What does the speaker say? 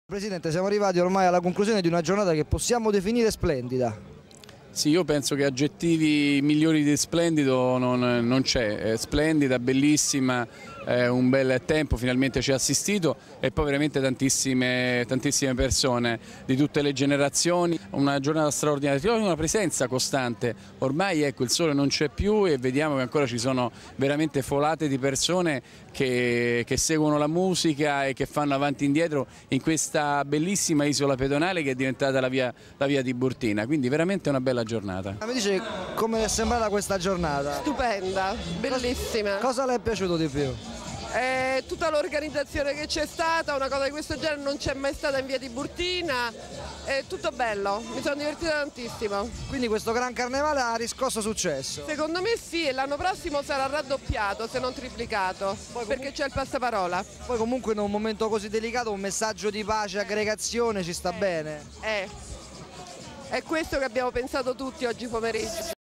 Presidente, siamo arrivati ormai alla conclusione di una giornata che possiamo definire splendida. Sì, io penso che aggettivi migliori di splendido non c'è, è splendida, bellissima, un bel tempo, finalmente ci ha assistito e poi veramente tantissime persone di tutte le generazioni, una giornata straordinaria, una presenza costante, ormai ecco il sole non c'è più e vediamo che ancora ci sono veramente folate di persone che seguono la musica e che fanno avanti e indietro in questa bellissima isola pedonale che è diventata la via Tiburtina, quindi veramente una bella giornata. Mi dice come è sembrata questa giornata? Stupenda, bellissima. Cosa le è piaciuto di più? Tutta l'organizzazione che c'è stata, una cosa di questo genere non c'è mai stata in via Tiburtina, è tutto bello, mi sono divertita tantissimo. Quindi questo gran carnevale ha riscosso successo? Secondo me sì, e l'anno prossimo sarà raddoppiato se non triplicato, perché c'è il passaparola. Poi comunque in un momento così delicato un messaggio di pace, aggregazione ci sta bene. È questo che abbiamo pensato tutti oggi pomeriggio.